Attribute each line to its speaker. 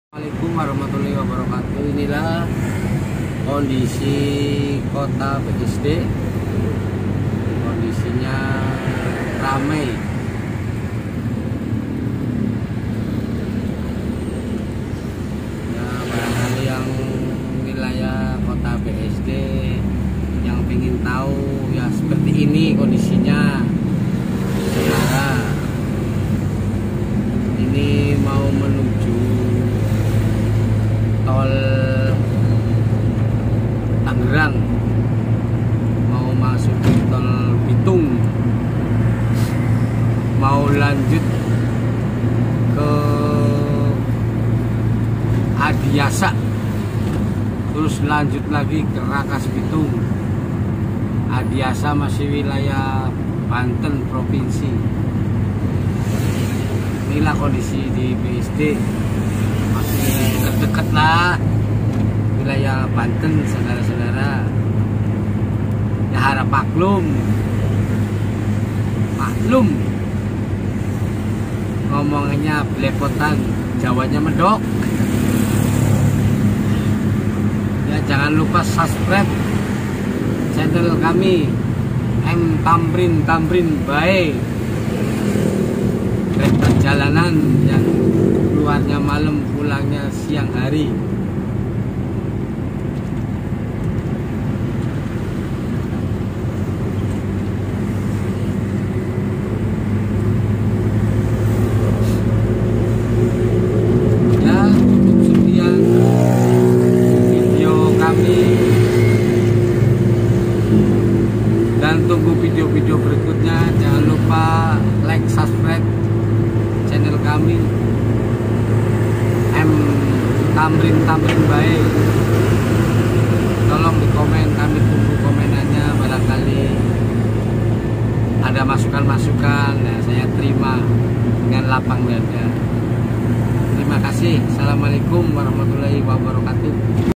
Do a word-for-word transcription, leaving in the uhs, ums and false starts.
Speaker 1: Assalamualaikum warahmatullahi wabarakatuh. Inilah kondisi kota B S D. Kondisinya ramai. Ya, barangkali yang wilayah kota B S D yang ingin tahu ya seperti ini kondisinya. Saudara, ini mau menuju tol Tangerang, mau masuk ke tol Bitung, mau lanjut ke Adiasa, terus lanjut lagi ke Rangkas Bitung. Adiasa masih wilayah Banten provinsi. Inilah kondisi di B S D, masih dekat-dekat lah wilayah Banten, saudara-saudara. Ya harap maklum, maklum. Ngomongnya belepotan, Jawanya medok. Ya jangan lupa subscribe channel kami M Tamrin Tamrin Bae. Perjalanan yang keluarnya malam, pulangnya siang hari. Ya, cukup sekian video kami, dan tunggu video-video berikutnya. Jangan lupa like, subscribe channel kami M Tamrin Tamrin Bae. Tolong di komen, kami tunggu komenannya. Barangkali ada masukan-masukan, ya saya terima dengan lapang dada. Terima kasih. Assalamualaikum warahmatullahi wabarakatuh.